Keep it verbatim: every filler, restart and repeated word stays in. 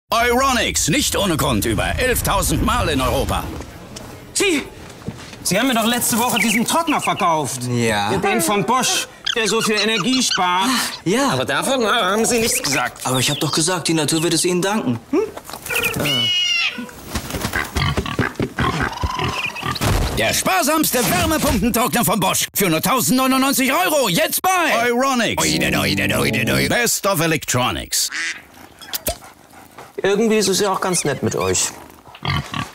Euronics, nicht ohne Grund, über elftausend Mal in Europa. Sie, Sie haben mir doch letzte Woche diesen Trockner verkauft. Ja. Den von Bosch, der so viel Energie spart. Ja. Aber davon na, haben Sie nichts gesagt. Aber ich habe doch gesagt, die Natur wird es Ihnen danken. Hm? Der sparsamste Wärmepumpentrockner von Bosch. Für nur tausendneunundneunzig Euro. Jetzt bei Euronics. Best of Electronics. Irgendwie ist es ja auch ganz nett mit euch.